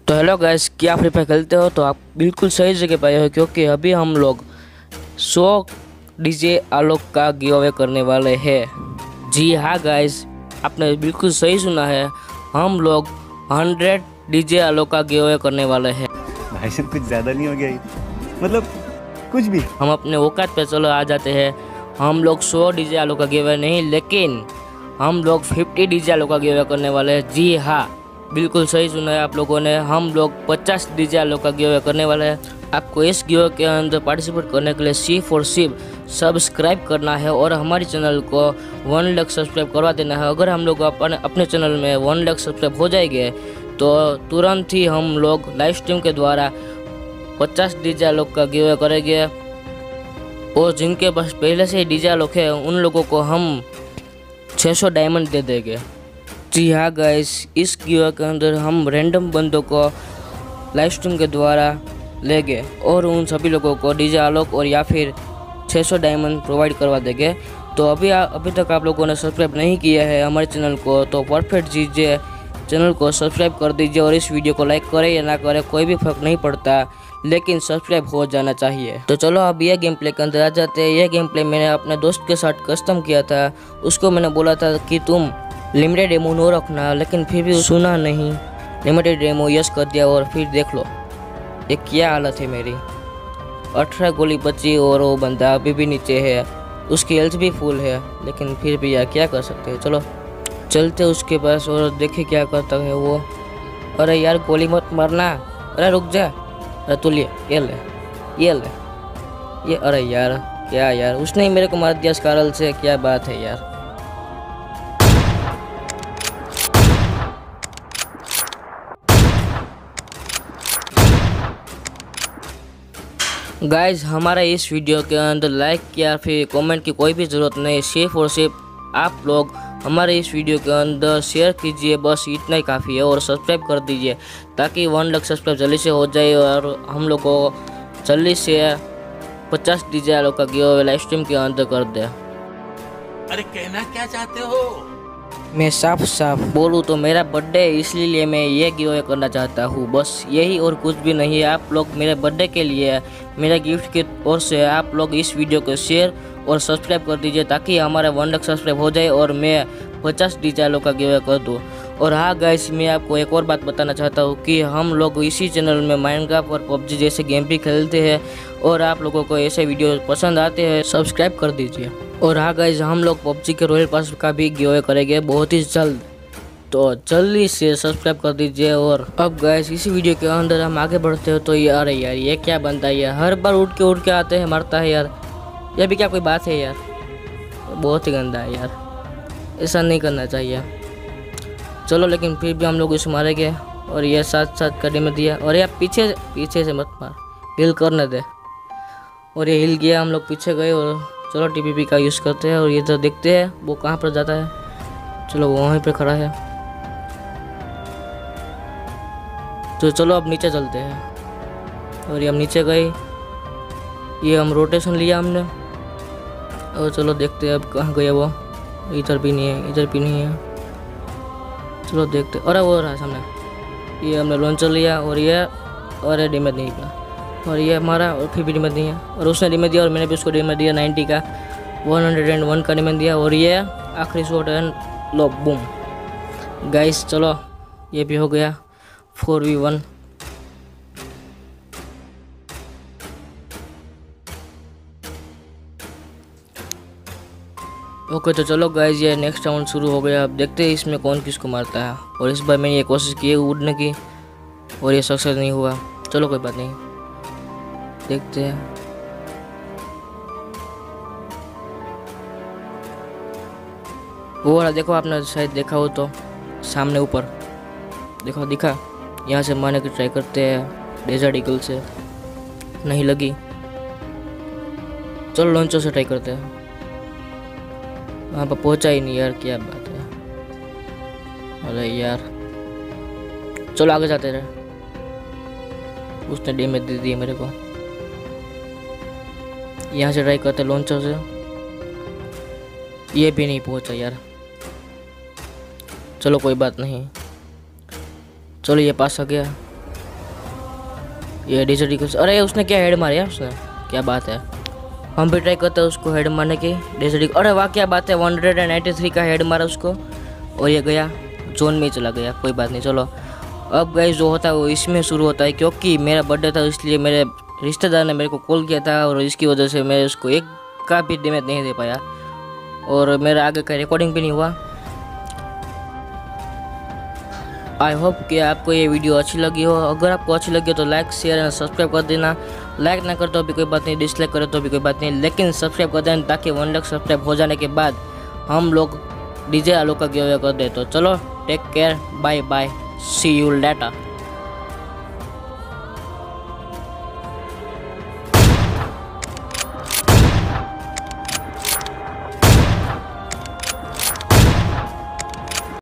तो hello guys, क्या Free Fire खेलते हो? तो आप बिल्कुल सही जगह पे आए हो, क्योंकि अभी हम लोग 100 डीजे आलोक का गिव अवे करने वाले हैं। जी हाँ गाइस, आपने बिल्कुल सही सुना है। हम लोग 100 डीजे आलोक का गिव अवे करने वाले हैं। भाई साहब कुछ ज़्यादा नहीं हो गया ये? मतलब कुछ भी। हम अपने औकात पे चलो आ जाते हैं। हम लोग 100 डीजे आलोक का गिव अवे नहीं, लेकिन हम लोग 50 डीजे आलोक का गिव अवे करने वाले हैं। जी हाँ, बिल्कुल सही सुना है आप लोगों ने। हम लोग 50 डीजे आलोक का गिव अवे करने वाले हैं। आपको इस गिव अवे के अंदर पार्टिसिपेट करने के लिए सिर्फ और सिर्फ सब्सक्राइब करना है और हमारे चैनल को 1 लाख सब्सक्राइब करवा देना है। अगर हम लोग अपने चैनल में 1 लाख सब्सक्राइब हो जाएंगे तो तुरंत ही हम लोग लाइव स्ट्रीम के द्वारा 50 डीजे आलोक का गिव अवे करेंगे। और जिनके पास पहले से ही डीजे आलोक है उन लोगों को हम 600 डायमंड दे देंगे। जी हाँ गाइस, इस गिव अवे के अंदर हम रैंडम बंदों को लाइव स्ट्रीम के द्वारा लेंगे और उन सभी लोगों को डीजे आलोक और या फिर 600 डायमंड प्रोवाइड करवा देंगे। तो अभी तक आप लोगों ने सब्सक्राइब नहीं किया है हमारे चैनल को, तो परफेक्ट कीजिए, चैनल को सब्सक्राइब कर दीजिए और इस वीडियो को लाइक करें या ना करें कोई भी फर्क नहीं पड़ता, लेकिन सब्सक्राइब हो जाना चाहिए। तो चलो अब ये गेम प्ले के अंदर आ जाते हैं। ये गेम प्ले मैंने अपने दोस्त के साथ कस्टम किया था। उसको मैंने बोला था कि तुम लिमिटेड डेमो नो रखना, लेकिन फिर भी सुना नहीं। लिमिटेड डेमो यस कर दिया और फिर देख लो ये क्या हालत है मेरी। 18 गोली बची और वो बंदा अभी भी नीचे है, उसकी हेल्थ भी फुल है, लेकिन फिर भी यार क्या कर सकते हैं। चलो चलते उसके पास और देखे क्या करता है वो। अरे यार गोली मत मारना, अरे रुक जा, अरे तू ले, ये ले, ये ले, ये। अरे यार क्या यार, उसने ही मेरे को मार दिया स्कारल से, क्या बात है यार। गाइज, हमारा इस वीडियो के अंदर लाइक या फिर कमेंट की कोई भी ज़रूरत नहीं, सिर्फ और सिर्फ आप लोग हमारे इस वीडियो के अंदर शेयर कीजिए, बस इतना ही काफ़ी है। और सब्सक्राइब कर दीजिए ताकि 1 लाख सब्सक्राइब जल्दी से हो जाए और हम लोग को जल्दी से 50 डीजे आलोक का गिव अवे लाइव स्ट्रीम के अंदर कर दे। अरे कहना क्या चाहते हो? मैं साफ साफ बोलूँ तो मेरा बर्थडे है, इसलिए मैं ये गिव अवे करना चाहता हूँ, बस यही और कुछ भी नहीं है। आप लोग मेरे बर्थडे के लिए मेरा गिफ्ट की ओर से आप लोग इस वीडियो को शेयर और सब्सक्राइब कर दीजिए ताकि हमारा 1 लाख सब्सक्राइब हो जाए और मैं 50 डीजे आलोक का गिव अवे कर दूँ। और हाँ गाइस, मैं आपको एक और बात बताना चाहता हूँ कि हम लोग इसी चैनल में माइनक्राफ्ट और पबजी जैसे गेम भी खेलते हैं और आप लोगों को ऐसे वीडियो पसंद आते हैं, सब्सक्राइब कर दीजिए। और हाँ गाइस, हम लोग पबजी के रॉयल पास का भी गिव अवे करेंगे बहुत ही जल्द, तो जल्दी से सब्सक्राइब कर दीजिए। और अब गाइस इसी वीडियो के अंदर हम आगे बढ़ते हो तो यार ये क्या बनता है यार, हर बार उड़ के आते हैं, मरता है यार। यह भी क्या कोई बात है यार, बहुत ही गंदा है यार, ऐसा नहीं करना चाहिए। चलो लेकिन फिर भी हम लोग इसे मारेंगे। और ये साथ कड़ी में दिया, और यार पीछे से मत मार, हिल करने दे। और ये हिल गया, हम लोग पीछे गए। और चलो टीपीपी का यूज़ करते हैं और ये तो देखते हैं वो कहाँ पर जाता है। चलो वो वहीं पर खड़ा है, तो चलो अब नीचे चलते हैं। और ये हम नीचे गए, ये हम रोटेशन लिया हमने। और चलो देखते हैं अब कहाँ गया वो। इधर भी नहीं है, इधर भी नहीं है, चलो देखते। अरे वो रहा सामने। ये हमने लॉन्चर लिया और ये, और डैमेज नहीं किया, और ये हमारा, और फिर भी डैमेज नहीं है। और उसने डैमेज दिया और मैंने भी उसको डैमेज दिया 90 का, 101 का डैमेज दिया। और ये आखिरी शॉट एंड लो बूम। गाइस चलो ये भी हो गया 4v1। ओके तो चलो गाइस, ये नेक्स्ट राउंड शुरू हो गया। अब देखते हैं इसमें कौन किसको मारता है। और इस बार मैंने ये कोशिश की उड़ने की और ये सक्सेस नहीं हुआ। चलो कोई बात नहीं, देखते हैं। वो वाला देखो, आपने शायद देखा हो तो सामने ऊपर देखो, दिखा। यहाँ से मारने की ट्राई करते हैं डेजर्ट ईगल से, नहीं लगी। चलो लॉन्चर से ट्राई करते हैं। वहाँ पर पहुँचा ही नहीं यार, क्या बात है। अरे यार चलो आगे जाते रहे। उसने डैमेज दे दी मेरे को। यहाँ से ट्राई करते लॉन्चर से, ये भी नहीं पहुँचा यार। चलो कोई बात नहीं, चलो ये पास आ गया। ये डीजे अरे उसने क्या हेड मारी है उसने, क्या बात है। हम भी ट्राई करते हैं उसको हेड मारने की। डीजे अरे वाह क्या बात है, 193 का हेड मारा उसको और ये गया जोन में ही चला गया। कोई बात नहीं, चलो अब गाइस जो होता है वो इसमें शुरू होता है, क्योंकि मेरा बर्थडे था इसलिए मेरे रिश्तेदार ने मेरे को कॉल किया था और इसकी वजह से मैं उसको एक का भी डैमेज नहीं दे पाया और मेरा आगे का रिकॉर्डिंग भी नहीं हुआ। आई होप कि आपको ये वीडियो अच्छी लगी हो। अगर आपको अच्छी लगी हो तो लाइक शेयर एंड सब्सक्राइब कर देना। लाइक ना कर तो भी कोई बात नहीं, डिसलाइक करे तो भी कोई बात नहीं, लेकिन सब्सक्राइब कर देना ताकि 1 लाख सब्सक्राइब हो जाने के बाद हम लोग डीजे आलोक का गिव अवे कर दे। तो चलो take care, bye bye, see you letter.